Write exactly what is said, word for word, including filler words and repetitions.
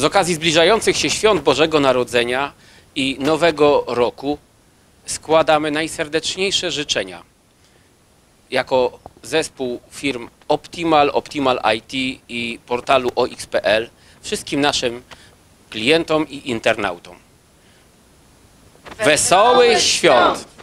okazji zbliżających się świąt Bożego Narodzenia i Nowego Roku składamy najserdeczniejsze życzenia jako zespół firm Optimal, Optimal I T i portalu O X kropka P L wszystkim naszym klientom i internautom. Wesołych świąt!